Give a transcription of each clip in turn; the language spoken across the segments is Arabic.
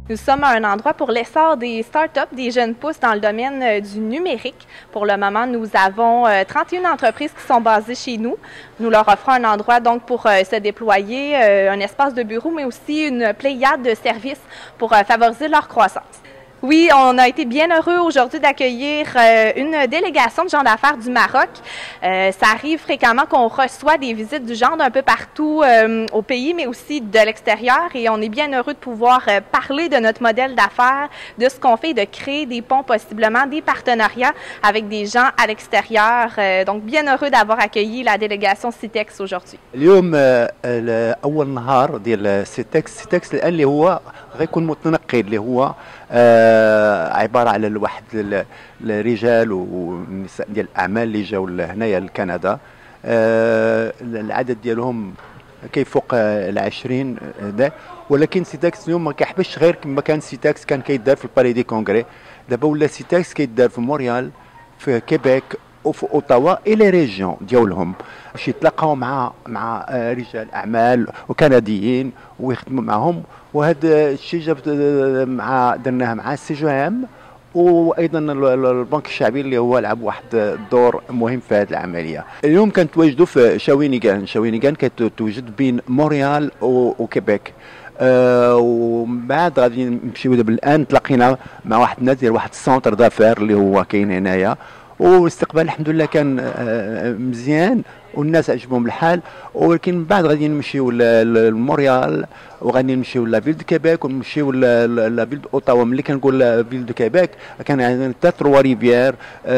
Nous sommes à un endroit pour l'essor des startups, des jeunes pousses dans le domaine du numérique. Pour le moment, nous avons 31 entreprises qui sont basées chez nous. Nous leur offrons un endroit donc pour se déployer, un espace de bureau, mais aussi une pléiade de services pour favoriser leur croissance. Oui, on a été bien heureux aujourd'hui d'accueillir une délégation de gens d'affaires du Maroc. Ça arrive fréquemment qu'on reçoit des visites du genre d'un peu partout au pays, mais aussi de l'extérieur. Et on est bien heureux de pouvoir parler de notre modèle d'affaires, de ce qu'on fait, de créer des ponts, possiblement des partenariats avec des gens à l'extérieur. Donc, bien heureux d'avoir accueilli la délégation CITEX aujourd'hui. اليوم أول نهار ديال سيتكس الآن اللي هو غيكون متنقل اللي هو عبارة على واحد الرجال والنساء ديال الأعمال اللي جاوا لهنايا لكندا. العدد ديالهم كيفوق ال20 هذا، ولكن سيتاكس اليوم ما كيحبسش غير كما كان سيتاكس كان كيدار في البالي دي كونغري. دابا ولا سيتاكس كيدار في مونريال، في كيبيك وفي اوتاوا الى ريجيون ديالهم باش يتلاقاو مع رجال اعمال وكنديين ويخدموا معهم. وهذا الشيء جاب درناه مع السي جو ام، وايضا البنك الشعبي اللي هو لعب واحد الدور مهم في هذه العمليه. اليوم كنتواجدوا في شاوينيغان كتوجد بين مونريال وكيبيك. ومن بعد غادي نمشيو دابا الان تلاقينا مع واحد الناس ديال واحد السونتر دافير اللي هو كاين هنايا، والاستقبال الحمد لله كان مزيان والناس عجبهم الحال. ولكن من بعد غادي نمشيو لمونريال وغادي نمشيو لافيل دو كيبيك ونمشيو لافيل دو اوتاوا. ملي كنقول لافيل دو كيبيك كان عندنا حتى تروا ريفيير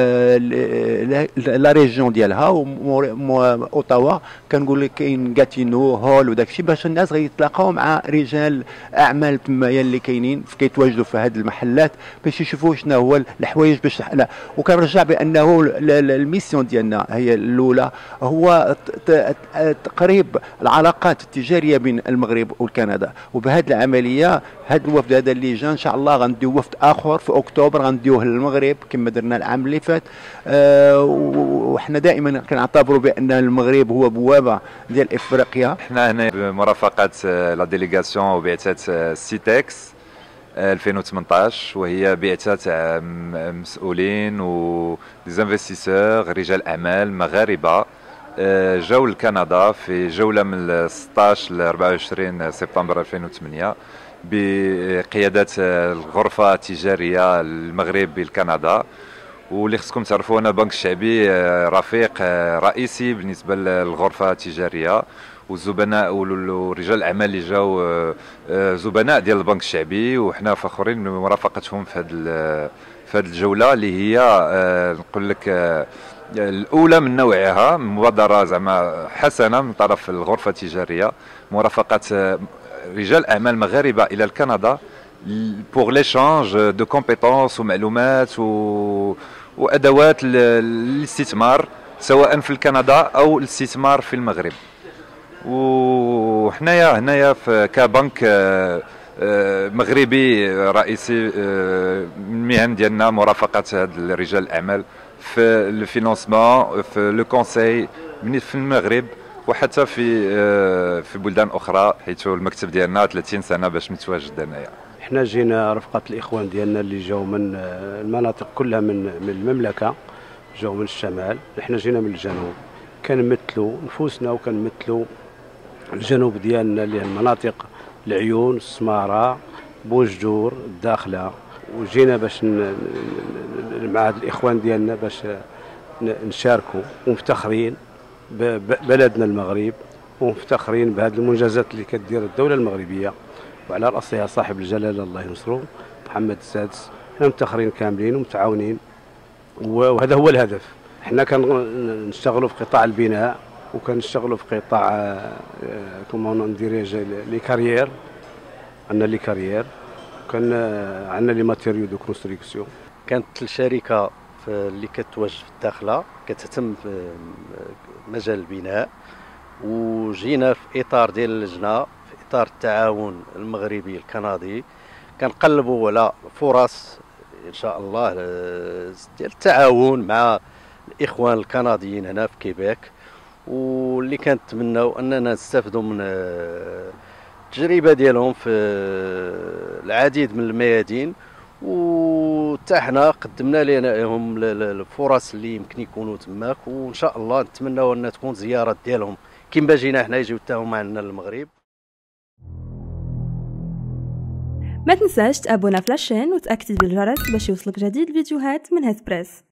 لا ريجيون ديالها، اوتاوا كنقول لك كاين غاتينو هول وداك الشيء، باش الناس غيتلاقاو مع رجال اعمال تمايا اللي كاينين كيتواجدوا في هذه المحلات باش يشوفوا شنو هو الحوايج باش لا. وكنرجع بانه الميسيون ديالنا هي الاولى هو تقريب العلاقات التجاريه بين المغرب وكندا. وبهذه العمليه هذا الوفد هذا اللي جا ان شاء الله غنديو وفد اخر في اكتوبر غنديوه للمغرب كما درنا العام اللي فات. وحنا دائما كنعتبروا بان المغرب هو بوابه ديال افريقيا. احنا هنا بمرافقه لا ديليغاسيون وبعثه سيتكس 2018، وهي بعثه تاع مسؤولين وديزانفستيسور رجال اعمال مغاربه جاوا لكندا في جوله من 16 ل 24 سبتمبر 2008 بقياده الغرفه التجاريه المغرب لكندا. واللي خصكم تعرفوا ان البنك الشعبي رفيق رئيسي بالنسبه للغرفه التجاريه، والزبناء ورجال الاعمال اللي جاوا زبناء ديال البنك الشعبي، وحنا فخورين بمرافقتهم في هذه الجوله اللي هي نقول لك الاولى من نوعها، مبادره زعما حسنه من طرف الغرفه التجاريه، مرافقه رجال اعمال مغاربه الى كندا pour l'échange de compétences ومعلومات وادوات للاستثمار سواء في كندا او الاستثمار في المغرب. وحنايا هنايا كبنك مغربي رئيسي المهن ديالنا مرافقه هاد رجال الاعمال في الفينانسمون في لو كونساي في المغرب وحتى في بلدان اخرى، حيث المكتب ديالنا 30 سنه باش متواجد هنايا. احنا جينا رفقه الاخوان ديالنا اللي جاوا من المناطق كلها من المملكه، جاوا من الشمال، احنا جينا من الجنوب كنمثلوا نفوسنا وكنمثلوا الجنوب ديالنا اللي هي المناطق العيون، السماره، بوجدور، الداخله. وجينا باش مع هاد الاخوان ديالنا باش نشاركوا ومفتخرين ببلدنا المغرب، ومفتخرين بهذه المنجزات اللي كدير الدوله المغربيه وعلى راسها صاحب الجلاله الله ينصرو محمد السادس. حنا مفتخرين كاملين ومتعاونين، وهذا هو الهدف. حنا كنشتغلوا في قطاع البناء، وكنشتغلوا في قطاع كومون نديريج لي كارير، عندنا لي كارير، كان عندنا لي ماتيريو دو كونستركسيون. كانت الشركه اللي كتواجد في الداخله كتهتم في مجال البناء، وجينا في اطار ديال اللجنه في اطار التعاون المغربي الكندي كنقلبوا على فرص ان شاء الله ديال التعاون مع الاخوان الكنديين هنا في كيبيك، واللي كنتمناو اننا نستافدوا من التجربه ديالهم في العديد من الميادين، وحتى حنا قدمنا لهم الفرص اللي يمكن يكونوا تماك، وان شاء الله نتمناو انها تكون زيارات ديالهم كيما جينا حنا يجيو حتى هما عندنا للمغرب. ما تنساش تابونا في لاشين وتاكتب بالجرس باش يوصلك جديد الفيديوهات من هيث بريس.